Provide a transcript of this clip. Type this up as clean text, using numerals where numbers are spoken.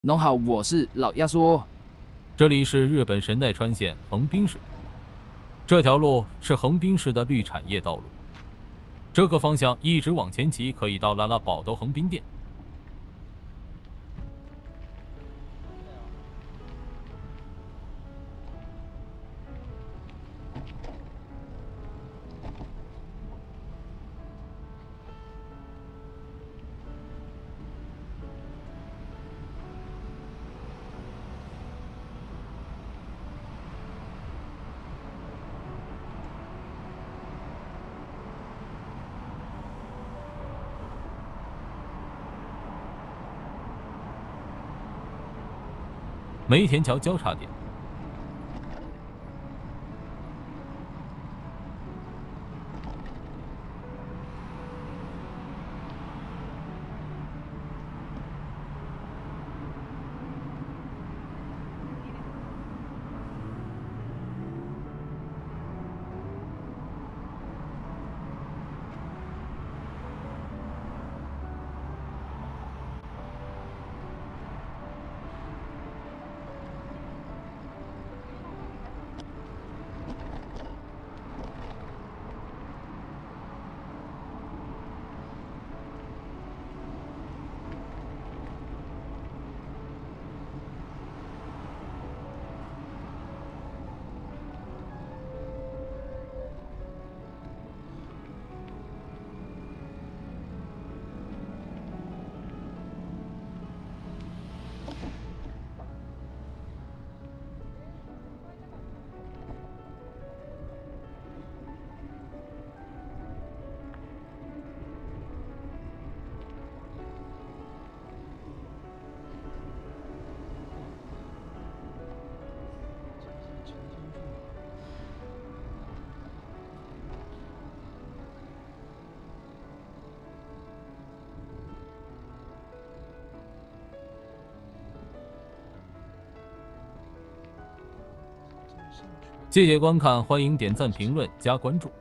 侬好，我是老鸭说。 这里是日本神奈川县横滨市，这条路是横滨市的绿产业道路。这个方向一直往前骑，可以到拉拉宝的横滨店。梅田桥交叉点。谢谢观看，欢迎点赞、评论、加关注。